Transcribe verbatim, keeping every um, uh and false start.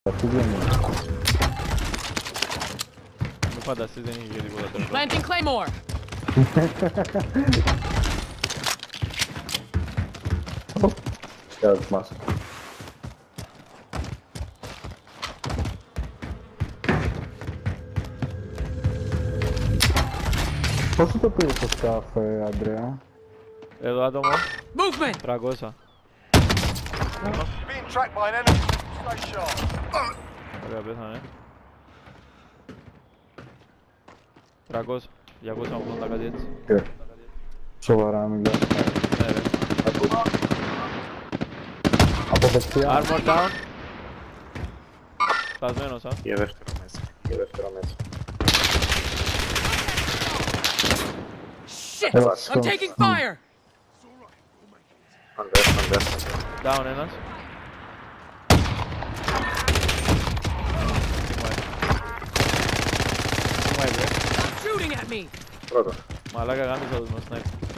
Τι βγαίνει. Μην φανταστείς, δεν είχε και τίποτα τέλος. Planting Claymore. Για τους μας. Πόσο το πήρε το σκάφ, ε, Αντρέα? Εδώ άτομο. Movement. τριακόσια. Being tracked by an enemy. Stay sharp. Ωραία, πέθανε. τριακόσια. διακόσια ογδόντα κάτι έτσι. Ε, σοβαρά μιλάω. Ναι ρε. Από δεξιά. Armor down. Σπασμένος, α. Για δεύτερο μέσα. Για δεύτερο μέσα. Shit! Έλα, I'm σηκώ. taking fire. Under, under. Down ένας. Μου έβρε. Stop shooting at me. Πρώτο. Μαλάκα γάμισα τους με sniper.